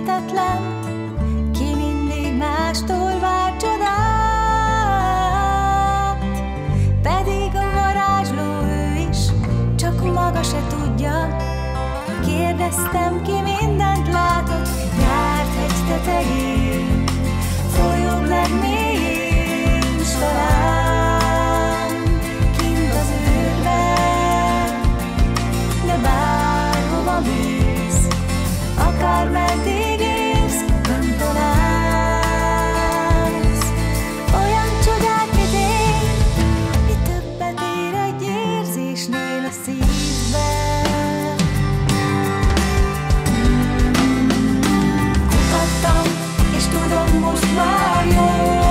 hihetetlen, ki mindig mástól vár csodát. Pedig a varázsló ő is, csak maga se tudja. Kérdeztem, ki mindent látott, járt hegy tetején, folyók legmélyén, s talán kint az űrben. De bárhova mész, akármeddig érsz, nem találsz olyan csodát, mint én, mi többet ér egy érzésnél a szívben. Kutattam, és tudom most már jó,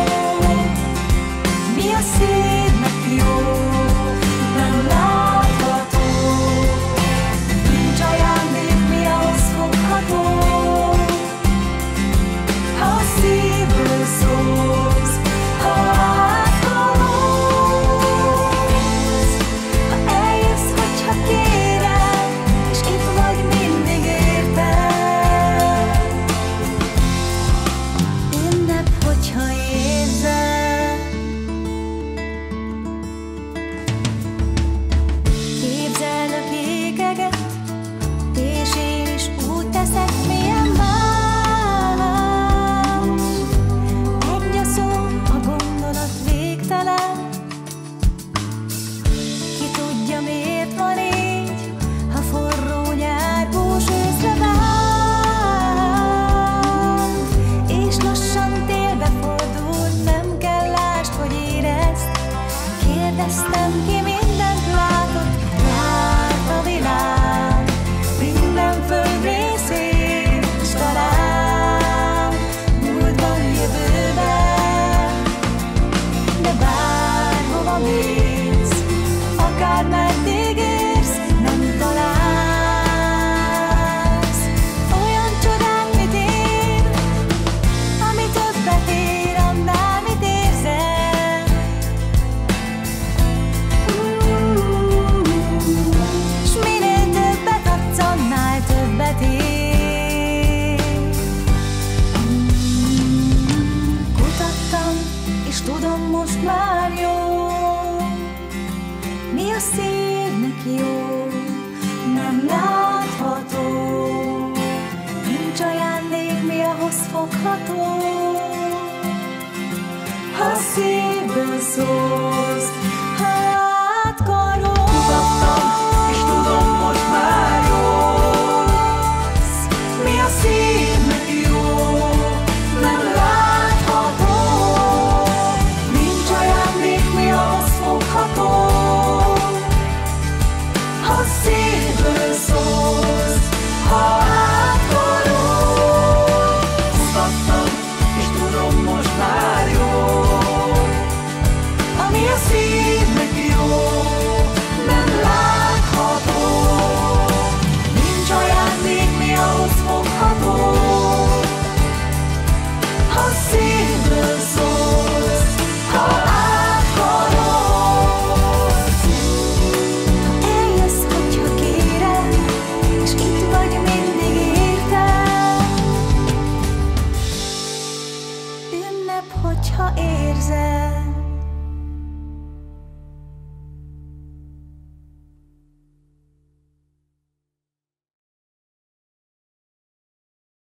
mi a szívnek jó, nem látható. Nincs ajándék, mi ahhoz fogható. Ha a szívből szólsz, ha áthalolsz, ha eljössz, hogyha kérem, és itt vagy mindig érted. Ünnep, hogyha érzed. Képzeld a kékeget, és én is úgy teszek, milyen más. Egy a szó, a gondolat végtelen. Ki tudja, miért van így, ha forró nyárbós őszre vár. És lassan télbe fordult, nem kell lásd, hogy érezd. Kérdeztem, ki mindent látott, járt a világ minden földrészén, s talán múltban, jövőben. De bárhova mész, akármeddig érsz, nem találsz olyan csodát, mint én, ami többet ér annál, mit érzel. S minél többet adsz, annál többet ér. Kutattam, és tudom most már jó, mi a szívnek jó, nem látható. Nincs ajándék, mi ahhoz fogható. Ha a szívből szólsz, ha átkarolsz. Kutattam, és tudom most már jól, Mi a szívnek jó, nem látható. Nincs ajándék, mi ahhoz fogható. Ha a szívből szólsz, ha átkarolsz. kutattam, és tudom most már jól, Ami a szívnek jó, nem látható. Nincs ajándék, mi ahhoz fogható. Ha a szívből szólsz, ha átkarolsz. Ha eljössz, hogyha kérem, és itt vagy mindig érted. Ünnep, hogyha érzed.